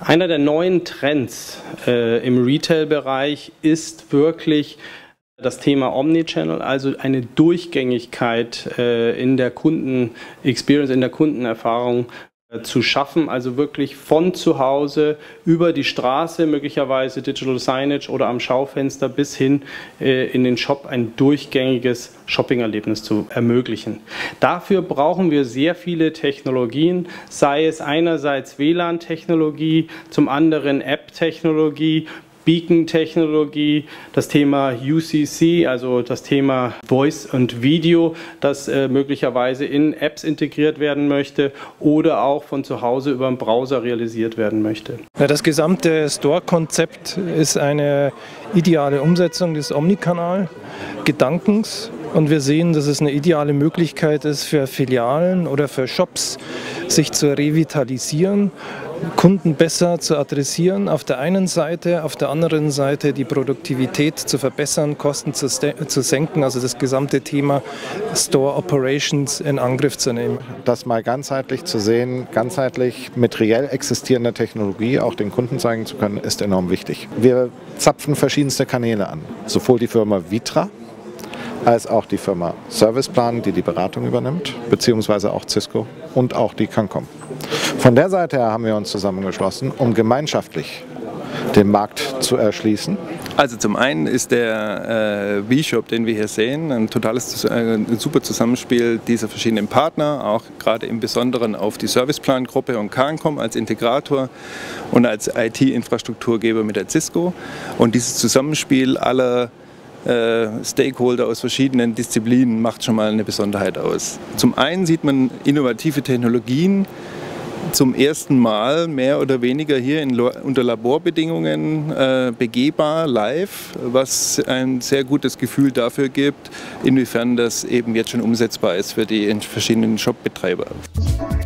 Einer der neuen Trends im Retail-Bereich ist wirklich das Thema Omnichannel, also eine Durchgängigkeit in der Kunden-Experience, in der Kundenerfahrung zu schaffen, also wirklich von zu Hause über die Straße, möglicherweise Digital Signage oder am Schaufenster bis hin in den Shop ein durchgängiges Shopping-Erlebnis zu ermöglichen. Dafür brauchen wir sehr viele Technologien, sei es einerseits WLAN-Technologie, zum anderen App-Technologie, Beacon-Technologie, das Thema UCC, also das Thema Voice und Video, das möglicherweise in Apps integriert werden möchte oder auch von zu Hause über einen Browser realisiert werden möchte. Ja, das gesamte Store-Konzept ist eine ideale Umsetzung des Omnikanal-Gedankens und wir sehen, dass es eine ideale Möglichkeit ist für Filialen oder für Shops, sich zu revitalisieren, Kunden besser zu adressieren auf der einen Seite, auf der anderen Seite die Produktivität zu verbessern, Kosten zu senken, also das gesamte Thema Store Operations in Angriff zu nehmen. Das mal ganzheitlich zu sehen, ganzheitlich mit reell existierender Technologie auch den Kunden zeigen zu können, ist enorm wichtig. Wir zapfen verschiedenste Kanäle an, sowohl die Firma Vitra, als auch die Firma Serviceplan, die die Beratung übernimmt, beziehungsweise auch Cisco und auch die Cancom. Von der Seite her haben wir uns zusammengeschlossen, um gemeinschaftlich den Markt zu erschließen. Also zum einen ist der V-Shop, den wir hier sehen, ein super Zusammenspiel dieser verschiedenen Partner, auch gerade im Besonderen auf die Serviceplan-Gruppe und Cancom als Integrator und als IT-Infrastrukturgeber mit der Cisco. Und dieses Zusammenspiel aller Stakeholder aus verschiedenen Disziplinen macht schon mal eine Besonderheit aus. Zum einen sieht man innovative Technologien zum ersten Mal mehr oder weniger hier unter Laborbedingungen begehbar, live, was ein sehr gutes Gefühl dafür gibt, inwiefern das eben jetzt schon umsetzbar ist für die verschiedenen Shop-Betreiber.